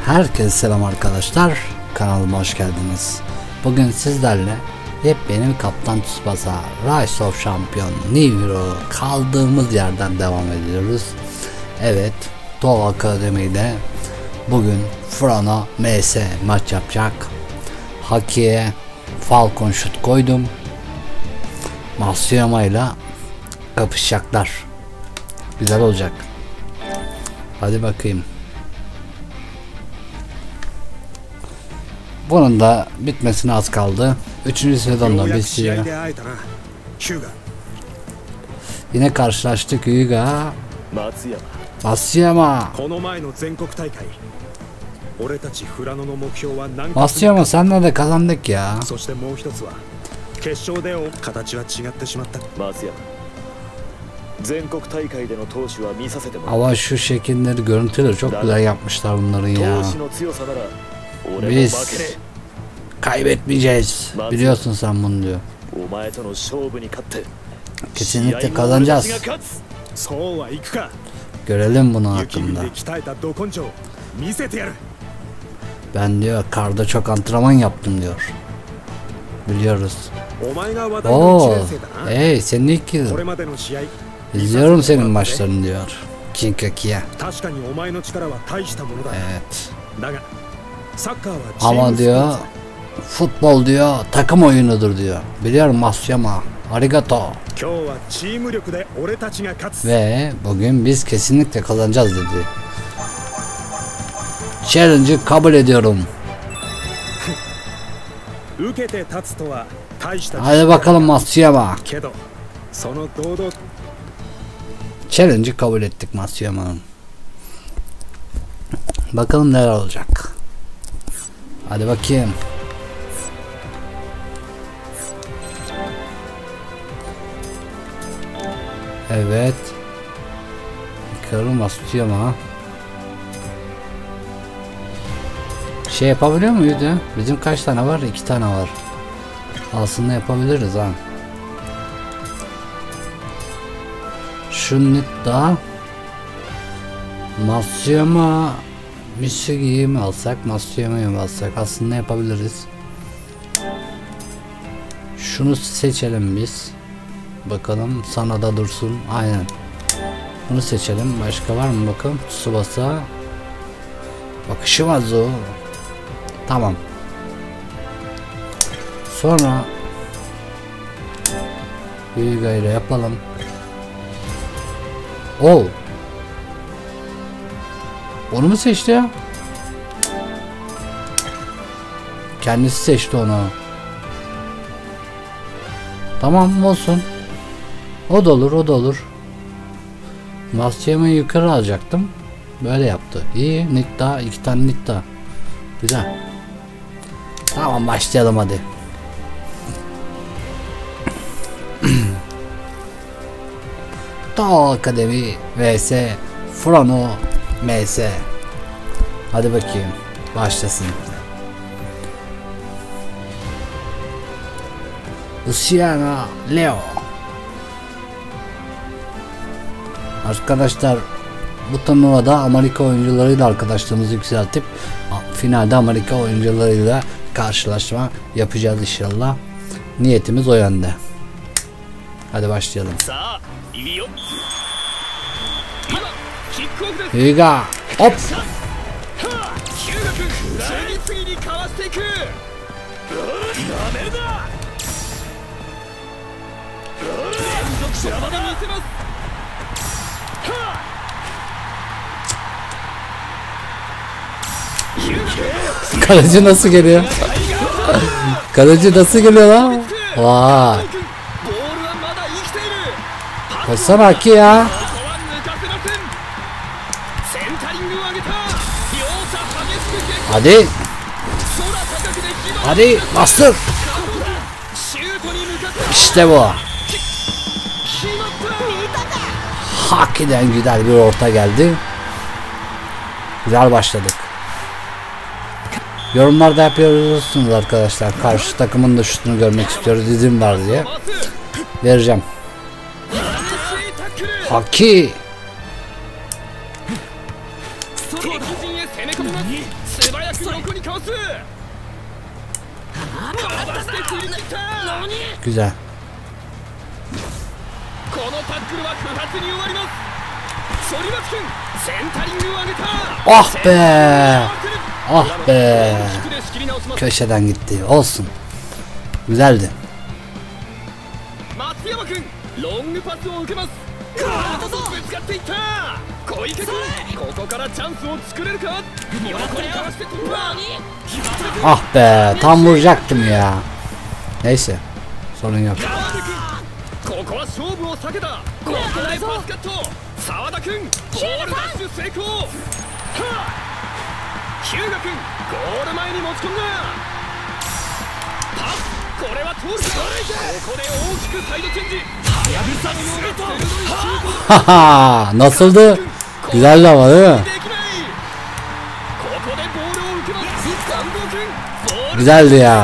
Herkese selam arkadaşlar, kanalıma hoş geldiniz. Bugün sizlerle yepyeni Kaptan Tsubasa Rise of Champion New Hero kaldığımız yerden devam ediyoruz. Evet, Toho Akademi ile bugün Furano MS maç yapacak. Haki'ye Falcon şut koydum. Masuyama ile kapışacaklar. Güzel olacak. Hadi bakayım. Bunun da bitmesine az kaldı. 3. sezonda bitiyor. Yine karşılaştık Hyuga. Matsuyama. Matsuyama senle de kazandık ya. Ama şu şekilleri, görüntüleri çok güzel yapmışlar bunların ya. Biz kaybetmeyeceğiz. Biliyorsun sen bunu diyor. Kesinlikle kazanacağız. Görelim bunu hakkında. Ben diyor karda çok antrenman yaptım diyor. Biliyoruz. Oo, hey senin ilk yılın. İzliyorum senin maçlarını diyor. Kinkaki'ye. Evet. Ama diyor futbol diyor takım oyunudur diyor. Biliyorum Matsuyama. Arigato. Ve bugün biz kesinlikle kazanacağız dedi. Challenge'ı kabul ediyorum. Hadi bakalım Matsuyama. Challenge'ı kabul ettik Matsuyama'nın. Bakalım neler olacak. Hadi bakayım. Evet. Hikaru Matsuyama. Şey yapabiliyor muyuz ya? Bizim kaç tane var? 2 tane var. Aslında yapabiliriz ha. Şunu da Matsuyama Mitsugi'yi mi alsak, Matsuyama'yı mı alsak? Aslında yapabiliriz. Şunu seçelim biz. Bakalım sana da dursun. Aynen. Bunu seçelim. Başka var mı bakalım? Tsubasa. Bakışımazu. Tamam. Sonra Hyuga ile yapalım. Oo. Onu mu seçti ya? Kendisi seçti onu. Tamam olsun. O da olur, o da olur. Matsuyama'yı yukarı alacaktım. Böyle yaptı. İyi, Nitta, 2 tane Nitta. Güzel. Tamam başlayalım hadi. Toho Akademi vs Furano MS. Hadi bakayım. Başlasın. Luciana Leo. Arkadaşlar bu turnuvada Amerika oyuncularıyla arkadaşlığımızı yükseltip finalde Amerika oyuncularıyla karşılaşma yapacağız inşallah. Niyetimiz o yönde. Hadi başlayalım. Hyuga hop. Kaleci nasıl geliyor? Kaleci nasıl geliyor lan? Vay. Koşsana Haki ya. Hadi. Hadi bastır. İşte bu. Haki'den güzel bir orta geldi. Güzel başladık. Yorumlarda yapıyorsunuz arkadaşlar. Karşı takımın da şutunu görmek istiyoruz. İzin var diye. Vereceğim. Haki. Güzel. Ah be. Ah be. Köşeden gitti. Olsun. Güzeldi. Ah be, tam vuracaktım ya. Neyse, sorun yok. Haha, nasıldı? Güzeldi ama değil mi? Güzeldi ya.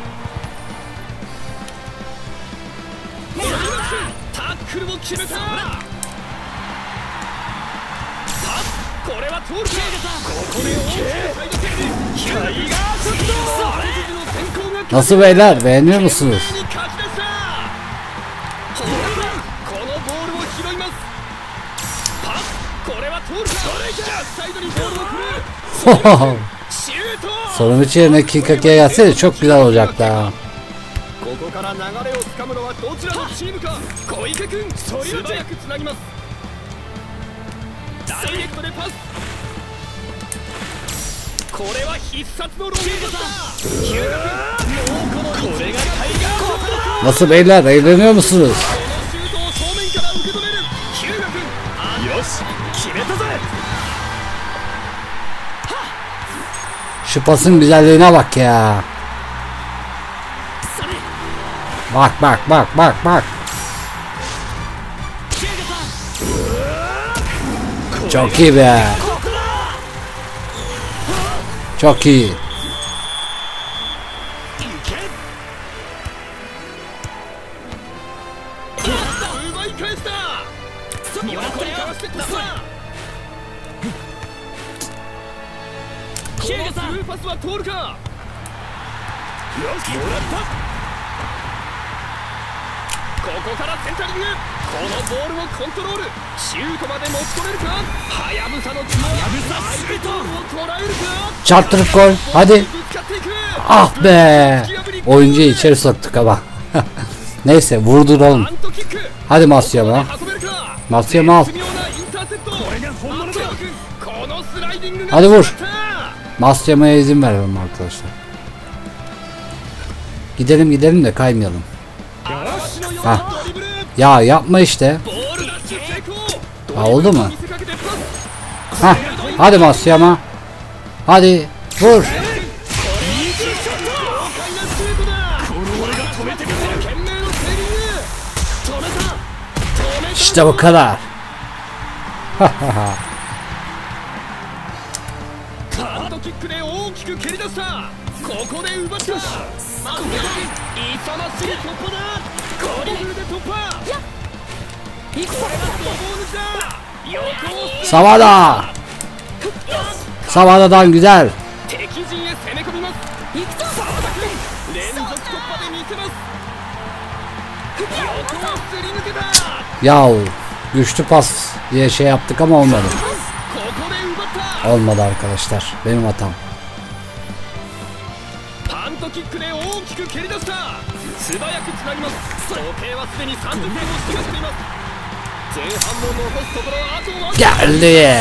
Nasıl beyler, beğeniyor musunuz? Sorun için yerine Kikaki'ye gelseydi çok güzel olacaktı ha. Nasıl beyler, eğleniyor musunuz? Şu pasın güzelliğine bak ya. Bak bak bak bak bak. Çok iyi be. Çok iyi. Çarptırıp gol. Hadi. Ah be. Oyuncuyu içeri soktuk ama. Neyse vurduralım. Hadi Masyama. Masyama al. Hadi vur. Masyama'ya izin verelim arkadaşlar. Gidelim gidelim de kaymayalım. Hah. Ya yapma işte. Ha, oldu mu? Hah. Hadi Masyama. Hadi vur. İşte bu kadar. Savada. Savada'dan güzel. Yahu güçlü pas diye şey yaptık ama olmadı. Olmadı arkadaşlar. Benim hatam. Geldi.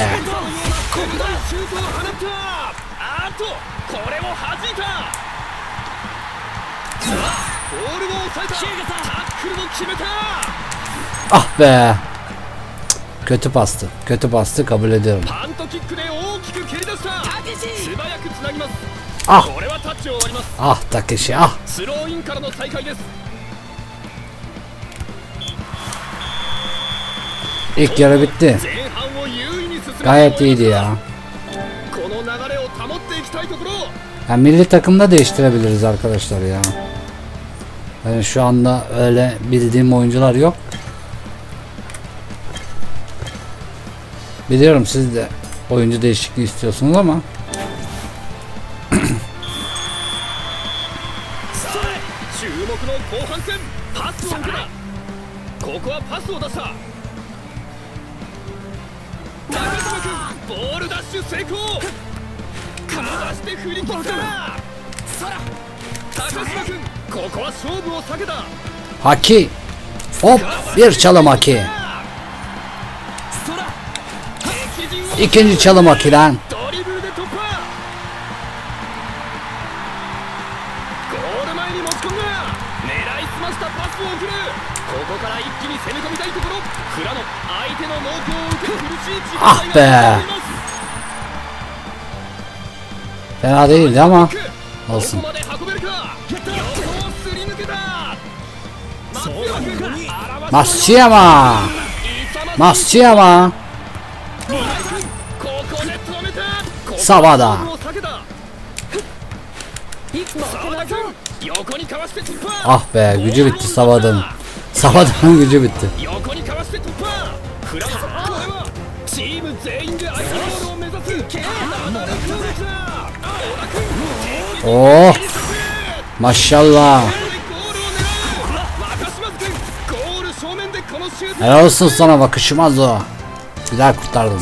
Ah be. Kötü pastı. Kötü pastı, kabul ediyorum. Ah. Ah Takeshi ah. İlk yarı bitti. Gayet iyiydi ya. Yani milli takımda değiştirebiliriz arkadaşlar ya. Yani şu anda öyle bildiğim oyuncular yok. Biliyorum siz de oyuncu değişikliği istiyorsunuz ama の後半戦パスを受けた。ここはパスを出した。中島君ボールダッシュ成功。かわして振り切った。高島君ここは勝負を避けた。 Haki. Hop, bir çalım Haki. İkinci çalım Haki'den. Ah be. Fena değildi ama olsun. Masuyama. Masuyama. Savada. Ah be, gücü bitti Savada'nın. Savada'nın gücü bitti. Oh, maşallah. Helal olsun sana, bakışmaz o. Güzel kurtardın.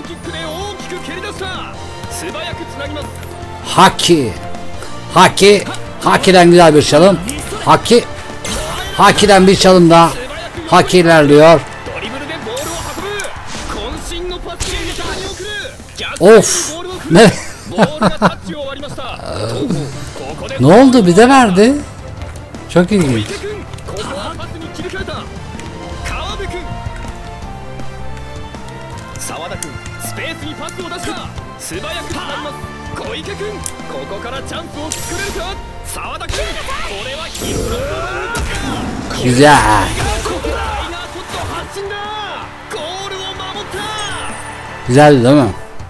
Haki. Haki. Haki'den güzel bir çalım. Haki. Haki'den bir çalım daha. Haki ilerliyor. Of. Ne? Ne oldu? Bize verdi. Çok ilginç. Güzel. Güzeldi değil mi?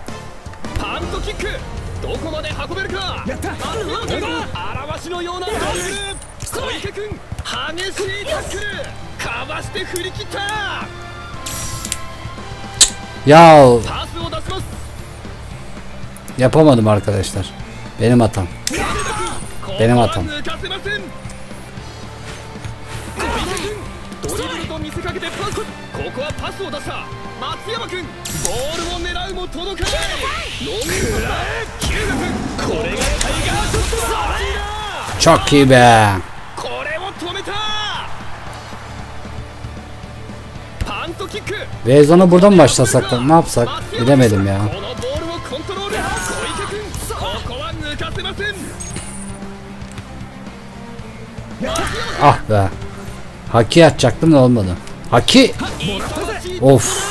Ya yapamadım arkadaşlar. Benim hatam. Benim hatam. Çok iyi be. Vezon'u buradan başlasak da ne yapsak bilemedim ya. Ah be. Haki atacaktım da olmadı. Haki. Of.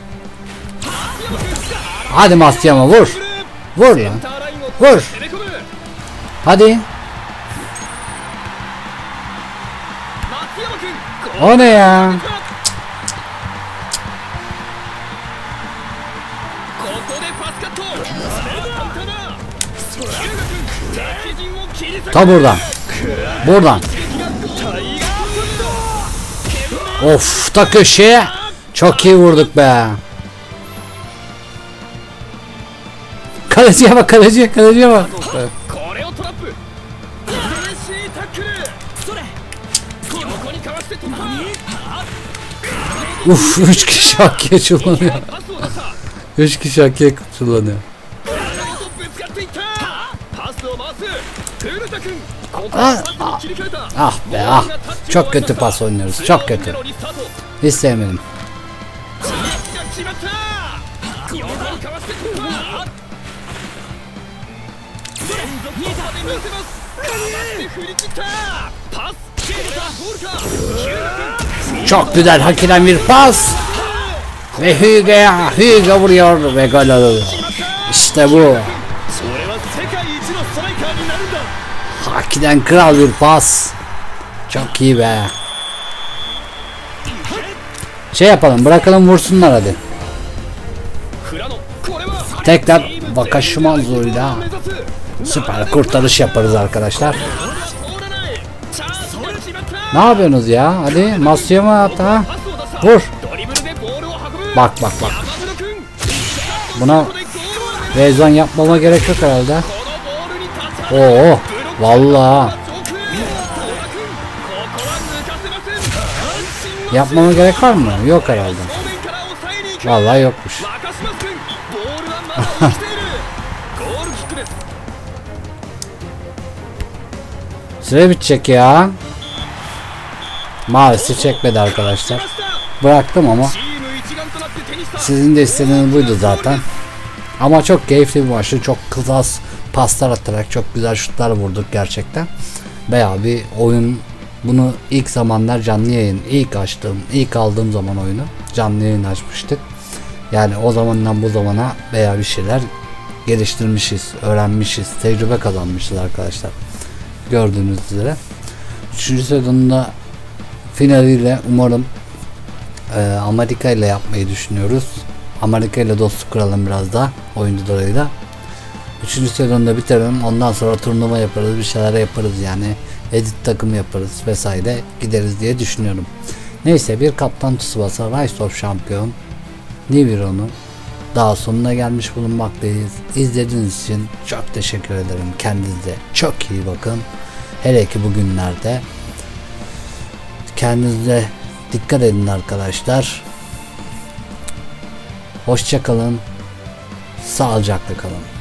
Hadi Masyama vur. Vur lan. Vur. Hadi. O ne ya? Ta buradan. Buradan. Of, ta köşeye. Çok iyi vurduk be. Kaleciye bak, kaleciye bak. Uf, 3 kişi Haki'ye çullanıyor. 3 kişi Haki'ye çullanıyor. Ah be ah. Çok kötü pas oynuyoruz. Çok kötü. Hiç sevmedim. Çok güzel Haki'den bir pas. Ve Hyuga vuruyor ve gol alıyor. İşte bu. Haki'den kral bir pas. Çok iyi be. Şey yapalım, bırakalım vursunlar hadi. Tekrar Wakashimazu'yla süper kurtarış yaparız arkadaşlar. Ne yapıyorsunuz ya? Hadi Masyama at ha. Vur. Bak. Buna Vezon yapmama gerek yok herhalde. Oo, vallahi. Yapmama gerek var mı? Yok herhalde. Vallahi yokmuş. Süre bitecek ya. Maalesef çekmedi arkadaşlar. Bıraktım ama sizin de istediğiniz buydu zaten. Ama çok keyifli bir maçtı. Çok klas paslar atarak çok güzel şutlar vurduk gerçekten. Bayağı bir oyun. Bunu ilk zamanlar canlı yayın ilk aldığım zaman oyunu canlı yayın açmıştık. Yani o zamandan bu zamana bayağı bir şeyler geliştirmişiz, öğrenmişiz, tecrübe kazanmışız arkadaşlar. Gördüğünüz üzere. 3. sezonunda finaliyle umarım Amerika ile yapmayı düşünüyoruz. Amerika ile dostluk kuralım biraz daha oyuncularıyla. 3. sezonda bitirelim. Ondan sonra turnuva yaparız, bir şeyler yaparız yani. Edit takım yaparız vesaire gideriz diye düşünüyorum. Neyse, bir Kaptan Tsubasa Rise of Champion New Hero'nun daha sonuna gelmiş bulunmaktayız. İzlediğiniz için çok teşekkür ederim. Kendinize çok iyi bakın. Hele ki bugünlerde kendinize dikkat edin arkadaşlar. Hoşça kalın. Sağlıcakla kalın.